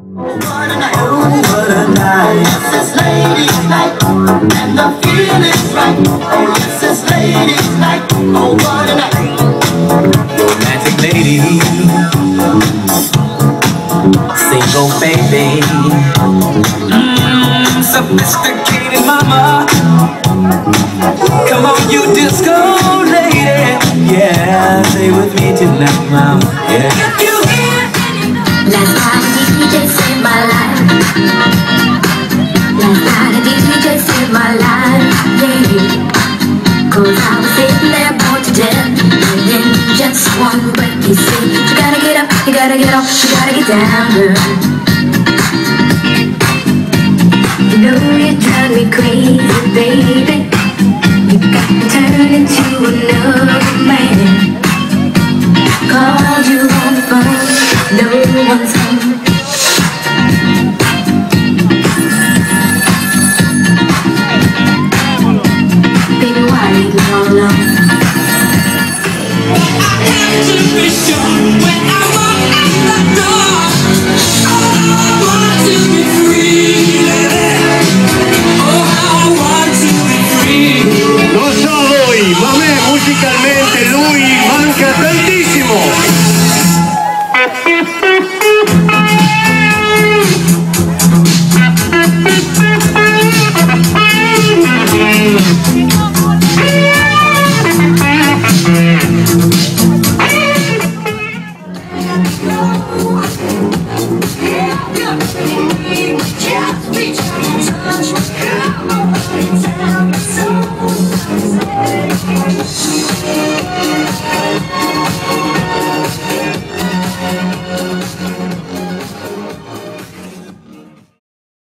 What a night, oh what a night. Yes, it's ladies' night, and the feeling's right. Oh yes, it's ladies' night, oh what a night. Romantic lady, single baby, sophisticated mama. Come on, you disco lady, yeah, stay with me tonight, mama. Yeah. Last night a DJ saved my life. Last night a DJ saved my life, yeah. 'Cause I was sitting there bored to death, and in just one breath he said, you gotta get up, you gotta get off, you gotta get down, girl. You know you drive me crazy, baby. You got me turned into another man. Called you on the phone, no one's home. Baby, why leave me all alone? I have to be sure when I walk out the door. Oh, I want to be free, oh, I want to be free. Non so voi, ma a me musicalmente lui manca tantissimo. Just reach out and touch, come on, tell me.